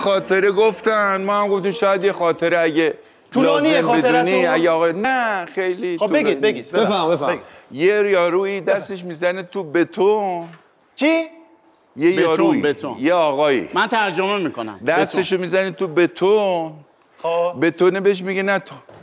خاطره گفتن، ما هم گفتیم شاید یه خاطره اگه طولانیه خاطرتون؟ اگه آقا نه خیلی خب بگید بفهم. یه یارویی دستش میزنه تو بتون. چی؟ یه یارویی بتون. یه آقایی من ترجمه میکنم. دستشو میزنه تو بتون. خب بتونه بهش میگه نه تو